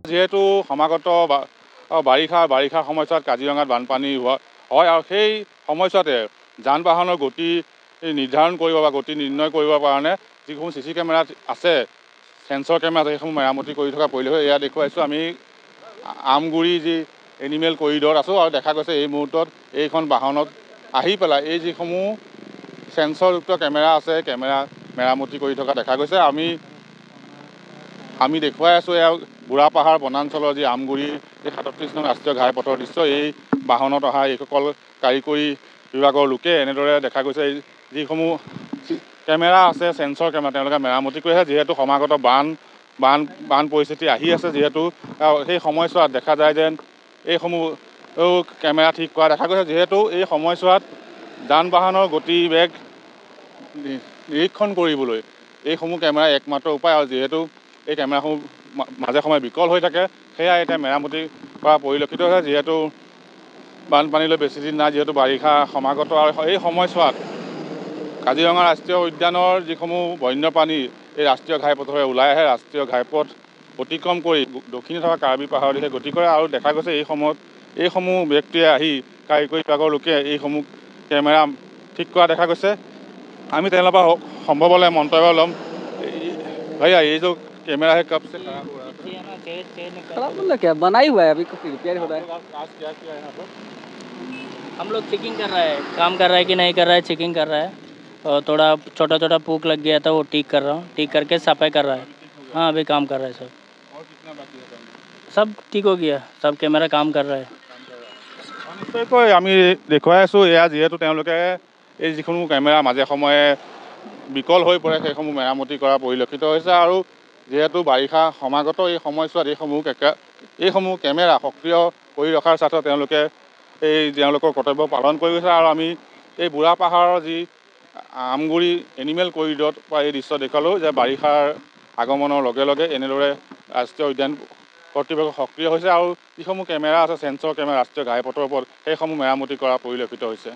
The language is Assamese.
যেহেতু সমাগত বাৰিষাৰ সময়ছোৱাত কাজিৰঙাত বানপানী হয় আৰু সেই সময়ছোৱাতে যান বাহনৰ গতি নিৰ্ধাৰণ কৰিব বা গতি নিৰ্ণয় কৰিবৰ কাৰণে যিসমূহ CC কেমেৰা আছে, সেন্সৰ কেমেৰা আছে, সেইসমূহ মেৰামতি কৰি থকা পৰিলক্ষিত। এয়া দেখুৱাইছোঁ আমি আমগুৰি যি এনিমেল কৰিডৰত আছোঁ আৰু দেখা গৈছে এই মুহূৰ্তত এইখন বাহনত আহি পেলাই এই যিসমূহ সেন্সৰযুক্ত কেমেৰা আছে, কেমেৰা মেৰামতি কৰি থকা দেখা গৈছে। আমি দেখুৱাই আছোঁ এয়া বুঢ়াপাহাৰ বনাঞ্চলৰ যি আমগুৰি এই 37 নং ৰাষ্ট্ৰীয় ঘাইপথৰ দৃশ্য। এই বাহনত অহা এইসকল কাৰিকৰী বিভাগৰ লোকে এনেদৰে দেখা গৈছে যিসমূহ কেমেৰা আছে, সেন্সৰ কেমেৰা, তেওঁলোকে মেৰামতি কৰি আছে। যিহেতু সমাগত বান পৰিস্থিতি আহি আছে, যিহেতু সেই সময়ছোৱাত দেখা যায় যেন এইসমূহ কেমেৰা ঠিক কৰা দেখা গৈছে। যিহেতু এই সময়ছোৱাত যান বাহনৰ গতি বেগ নিৰীক্ষণ কৰিবলৈ এইসমূহ কেমেৰা একমাত্ৰ উপায়, আৰু যিহেতু এই কেমেৰাসমূহ মাজে সময়ে বিকল হৈ থাকে, সেয়া এতিয়া মেৰামতি কৰা পৰিলক্ষিত হৈছে। যিহেতু বানপানীলৈ বেছি দিন নাই, যিহেতু বাৰিষা সমাগত, আৰু এই সময়ছোৱাত কাজিৰঙা ৰাষ্ট্ৰীয় উদ্যানৰ যিসমূহ বন্যপ্ৰাণী এই ৰাষ্ট্ৰীয় ঘাইপথেৰে ওলাই আহে, ৰাষ্ট্ৰীয় ঘাইপথ অতিক্ৰম কৰি দক্ষিণে থকা কাৰ্বি পাহাৰৰ দিশে গতি কৰে। আৰু দেখা গৈছে এই সময়ত এইসমূহ ব্যক্তিয়ে আহি কাৰিকৰী বিভাগৰ লোকে এইসমূহ কেমেৰা ঠিক কৰা দেখা গৈছে। আমি তেওঁলোকৰ পৰা সম্ভৱ হ'লে মন্তব্য ল'ম। भैया ये जो कैमरा है कब से खराब हो रहा है? खराब मतलब क्या, बना ही हुआ है, अभी रिपेयर हो रहा है। आज क्या किया है यहाँ पर? हम लोग चेकिंग कर रहा है, काम कर रहा है कि नहीं कर रहा है, चेकिंग कर रहा है। और थोड़ा छोटा छोटा पूक लग गया था, वो ठीक कर रहा हूँ, ठीक करके सफाई कर रहा है। हाँ अभी काम कर रहा है सब। और कितना बाकी है? सब ठीक हो गया, सब कैमरा काम कर रहा है। নিশ্চয়কৈ আমি দেখুৱাই আছোঁ এয়া যিহেতু তেওঁলোকে এই যিসমূহ কেমেৰা মাজে সময়ে বিকল হৈ পৰে, সেইসমূহ মেৰামতি কৰা পৰিলক্ষিত হৈছে। আৰু যিহেতু বাৰিষা সমাগত এই সময়ছোৱাত এইসমূহ কেমেৰা সক্ৰিয় কৰি ৰখাৰ স্বাৰ্থত তেওঁলোকে তেওঁলোকৰ কৰ্তব্য পালন কৰি গৈছে। আৰু আমি এই বুঢ়াপাহাৰৰ যি আমগুৰি এনিমেল কৰিডৰত পৰা এই দৃশ্য দেখুৱালোঁ যে বাৰিষাৰ আগমনৰ লগে লগে এনেদৰে ৰাষ্ট্ৰীয় উদ্যান কৰ্তৃপক্ষ সক্ৰিয় হৈছে আৰু যিসমূহ কেমেৰা আছে, সেন্সৰ কেমেৰা ৰাষ্ট্ৰীয় ঘাইপথৰ ওপৰত, সেইসমূহ মেৰামতি কৰা পৰিলক্ষিত হৈছে।